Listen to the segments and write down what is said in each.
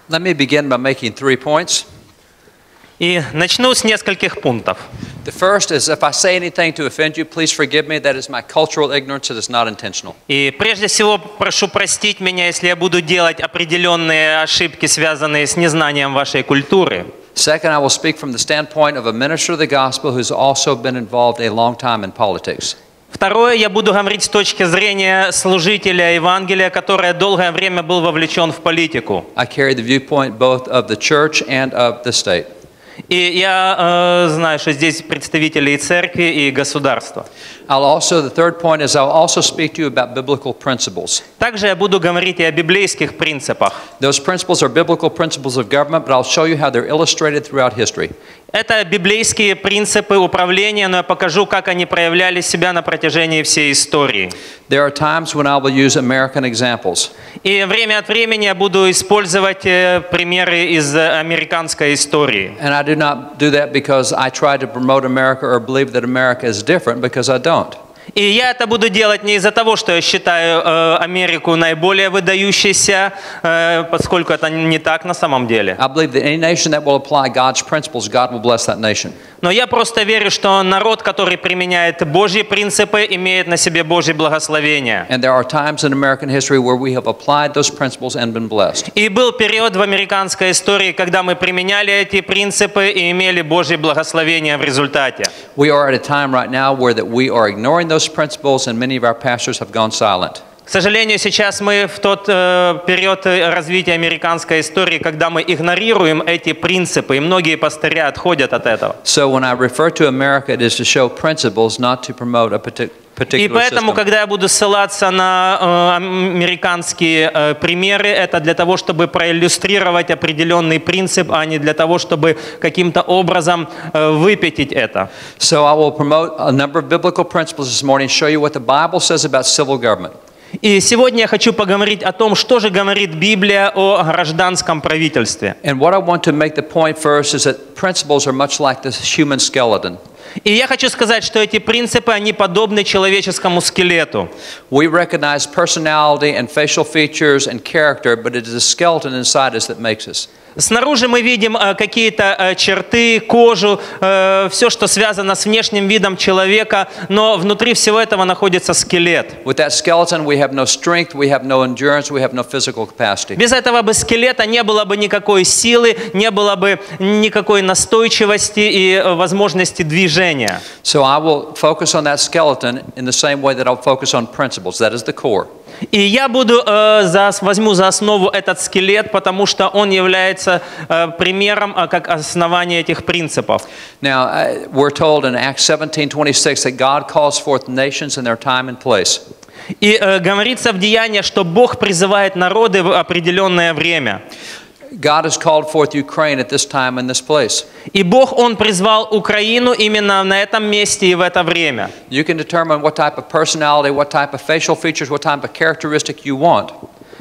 Let me begin by making 3 points. И начну с нескольких пунктов. The first is, if I say anything to offend you, please forgive me. That is my cultural ignorance. It is not intentional. И прежде всего прошу простить меня, если я буду делать определенные ошибки, связанные с незнанием вашей культуры. Second, I will speak from the standpoint of a minister of the gospel who's also been involved a long time in politics. Второе, я буду говорить с точки зрения служителя Евангелия, который долгое время был вовлечен в политику. I carry the viewpoint both of the church and of the state. И я знаю, что здесь представители и церкви, и государства. The third point is I'll also speak to you about biblical principles. Также я буду говорить и о библейских принципах. Those principles are biblical principles of government, but I'll show you how they're illustrated throughout history. Это библейские принципы управления, но я покажу, как они проявляли себя на протяжении всей истории. There are times when I will use American examples. И время от времени я буду использовать примеры из американской истории. And I do not do that because I try to promote America or believe that America is different, because I don't. И я это буду делать не из-за того, что я считаю Америку наиболее выдающейся, поскольку это не так на самом деле. I believe that any nation that will apply God's principles, God will bless that nation. Но я просто верю, что народ, который применяет Божьи принципы, имеет на себе Божье благословение. And there are times in American history where we have applied those principles and been blessed. И был период в американской истории, когда мы применяли эти принципы и имели Божье благословение в результате. We are at a time right now where that we are ignoring those principles, and many of our pastors have gone silent. К сожалению, сейчас мы в тот период развития американской истории, когда мы игнорируем эти принципы, и многие пастыря отходят от этого. So when I refer to America, it is to show principles, not to promote a particular И поэтому, system. когда я буду ссылаться на американские примеры, это для того, чтобы проиллюстрировать определенный принцип, а не для того, чтобы каким-то образом выпятить это. So I will promote a number of biblical principles this morning, show you what the Bible says about civil government. И сегодня я хочу поговорить о том, что же говорит Библия о гражданском правительстве. And what I want to make the point first is that principles are much like the human skeleton. И я хочу сказать, что эти принципы, они подобны человеческому скелету. We recognize personality and facial features and character, but it is a skeleton inside us that makes us. Снаружи мы видим какие-то черты, кожу, все, что связано с внешним видом человека, но внутри всего этого находится скелет. With that skeleton, we have no strength, we have no endurance, we have no physical capacity. Без этого бы скелета не было бы никакой силы, не было бы никакой настойчивости и возможности движения. So I will focus on that skeleton in the same way that I'll focus on principles. That is the core. И я возьму за основу этот скелет, потому что он является примером как основание этих принципов. Now, we're told in Acts 17:26 that God calls forth nations in their time and place. И говорится в Деяниях, что Бог призывает народы в определенное время. God has called forth Ukraine at this time and this place. И Бог, Он призвал Украину именно на этом месте и в это время. You can determine what type of personality, what type of facial features, what type of characteristic you want.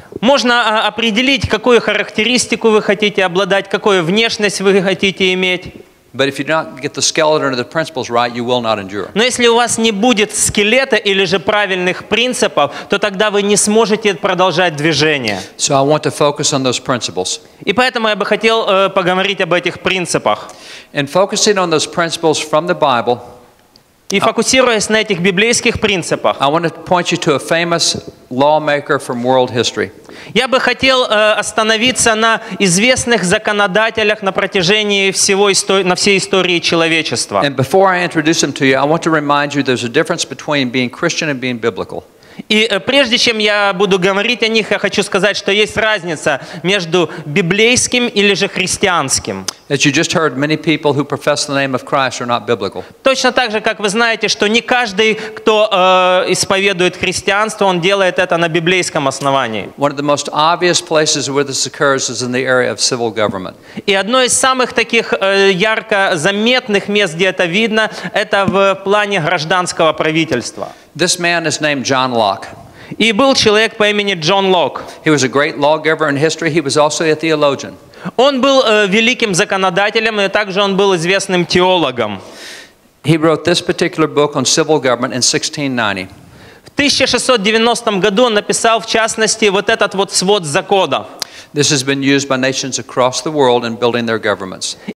Можно определить, какую характеристику вы хотите обладать, какую внешность вы хотите иметь. But if you do not get the skeleton or the principles right, you will not endure. Но если у вас не будет скелета или же правильных принципов, то тогда вы не сможете продолжать движение. So I want to focus on those principles. И поэтому я бы хотел поговорить об этих принципах. And focusing on those principles from the Bible, И фокусируясь на этих библейских принципах, I want to point you to a famous lawmaker from world history. я бы хотел остановиться на известных законодателях на протяжении на всей истории человечества. And before I introduce them to you, I want to remind you there's a difference between being Christian and being biblical. И прежде чем я буду говорить о них, я хочу сказать, что есть разница между библейским или же христианским. As you just heard, many people who profess the name of Christ are not biblical. Точно так же, как вы знаете, что не каждый, кто исповедует христианство, он делает это на библейском основании. One of the most obvious places where this occurs is in the area of civil government. И одно из самых таких ярко заметных мест, где это видно, это в плане гражданского правительства. This man is named John Locke. И был человек по имени Джон Лок. He was a great lawgiver in history. He was also a theologian. Он был великим законодателем, и также он был известным теологом. He wrote this particular book on civil government in 1690. В 1690 году он написал, в частности, вот этот вот свод законов. This has been used by nations across the world in building their governments.